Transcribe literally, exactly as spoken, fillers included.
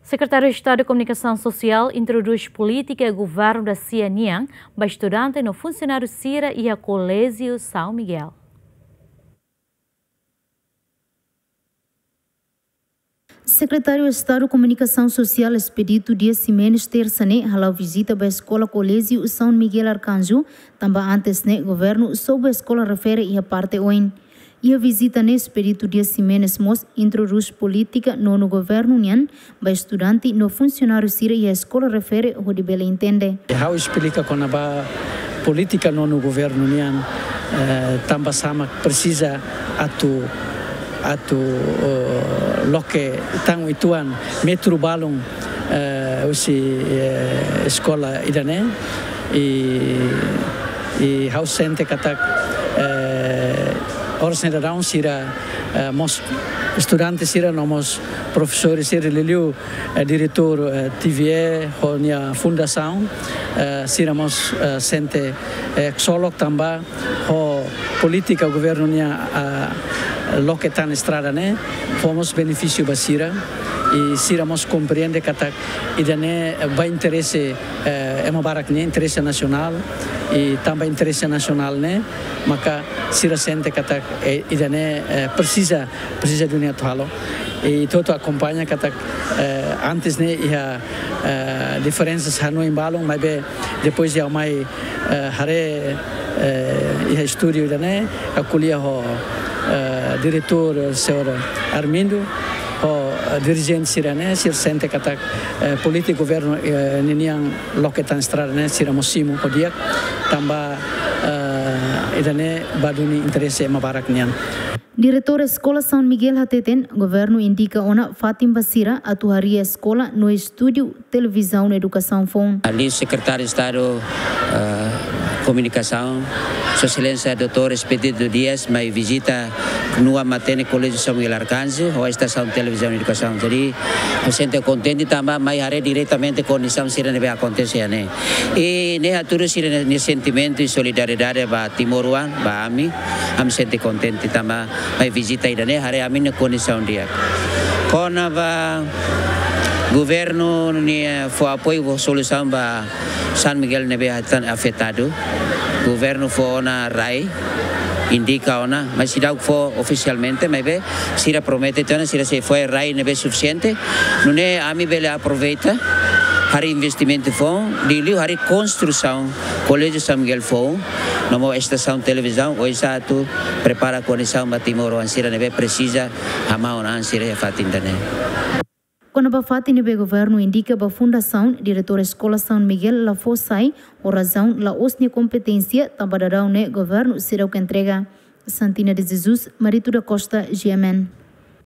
Secretário de Estado de Comunicação Social introduz política e governo da C I A Niang para estudante no funcionário Cira e a Colégio São Miguel. Secretário de Estado de Comunicação Social Expedito Dias Ximenes terça-ne halau visita para a escola Colégio São Miguel Arcanjo, também antes ne governo sobre a escola refere e a parte oin. E a visita ne Expedito Dias Ximenes mos introduz política no no governo nian para estudante no funcionário Cira e a escola refere o de bela entende. How explica quando a política no no governo nian também sama precisa atu atu uh, loke tang ituan metro balong uh, usi uh, escola idane e e house center katak uh, ors nedaraun sira uh, mos estudantes sira nomos professores sira liliu uh, diretor uh, T V E honia fundação uh, sira mos uh, sente uh, xolok tamba ho política governo nia uh, lo que está na estrada, né? Fomos benefício para Cira e Cira nos compreende que tá e daí vai interesse é uma barra né interesse nacional e também interesse nacional né, mas Cira sente que tá e daí precisa precisa de unir tudo e todo acompanha que tá antes né e a diferenças há no embalo, mas depois já mais hare e a estúdio daí a colher Uh, diretor uh, senhor Armindo, o uh, dirigente sirane, sir sente kata uh, político governo uh, niniang loketan estrada ne sira mosimo podiak tamba uh, idane baduni interesse mabarak nian. Diretor Escola São Miguel Hateten, governo indica ona Fatim Basira atuaria escola no estúdio televisão e educação fon. Ali secretário de Estado uh, Comunicação, Sua Excelência doutor Expedito Dias, mai visita no Matene Colégio São Miguel Arcanjo, ou a estação de televisão e educação. Jadi, eu sinto contente também, mai haré diretamente com a Sira nebe acontecer, né? E ne aturo Sira ne sentimento e solidariedade ba Timoruan, ba ami, am sente contente também, mai visita ida ne haré ami ne condição dia. Kona ba governo ni for apoio solução ba São Miguel nebe afetado. Governo for na R A I indica ona, mas se dá o for oficialmente, mas bem, se ela promete então, se se foi R A I nebe suficiente, não é a mim bele aproveita, hari investimento for, dili hari construção, Colégio São Miguel for, numa estação de televisão, hoje está tu prepara a conexão para Timor, ansira nebe precisa, a mão ansira é fatinda né. Quando a Fatim nebe governo indica a fundação, diretor Escola São Miguel la Fossai, o razão la osnia competência, também dará o governo será o que entrega. Santina de Jesus, Marito da Costa, G M N.